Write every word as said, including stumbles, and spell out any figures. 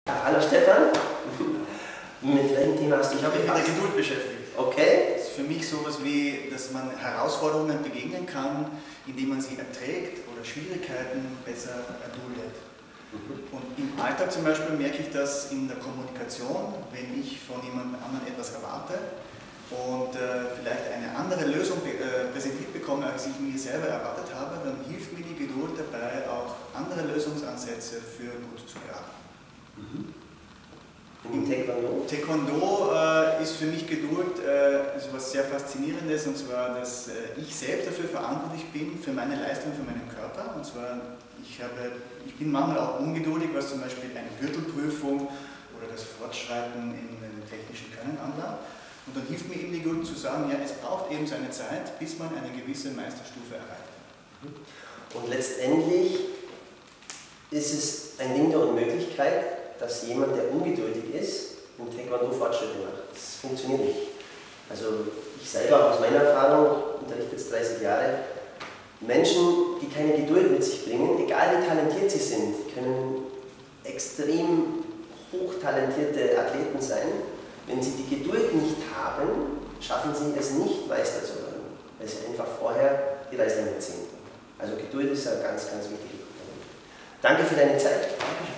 Hallo Stefan, mit welchem Thema hast du dich Ich habe mich mit der Geduld beschäftigt. Okay. Das ist für mich sowas wie, dass man Herausforderungen begegnen kann, indem man sie erträgt oder Schwierigkeiten besser erduldet. Mhm. Und im Alltag zum Beispiel merke ich das in der Kommunikation, wenn ich von jemand anderem etwas erwarte und äh, vielleicht eine andere Lösung äh, präsentiert bekomme, als ich mir selber erwartet habe, dann hilft mir die Geduld dabei, auch andere Lösungsansätze für gut zu beraten. Mhm. Im Taekwondo? Taekwondo äh, ist für mich Geduld äh, so etwas sehr Faszinierendes, und zwar, dass äh, ich selbst dafür verantwortlich bin, für meine Leistung, für meinen Körper. Und zwar, ich, habe, ich bin manchmal auch ungeduldig, was zum Beispiel eine Gürtelprüfung oder das Fortschreiten in den technischen Können anlangt. Und dann hilft mir eben die Geduld zu sagen, ja, es braucht eben seine Zeit, bis man eine gewisse Meisterstufe erreicht. Und letztendlich ist es ein Ding der Unmöglichkeit, dass jemand, der ungeduldig ist, im Taekwondo Fortschritte macht. Das funktioniert nicht. Also ich selber aus meiner Erfahrung, unterrichte jetzt dreißig Jahre, Menschen, die keine Geduld mit sich bringen, egal wie talentiert sie sind, können extrem hochtalentierte Athleten sein, wenn sie die Geduld nicht haben, schaffen sie es nicht, Meister zu werden, weil sie einfach vorher die Reißleine ziehen. Also Geduld ist ein ganz, ganz wichtiger Punkt. Danke für deine Zeit.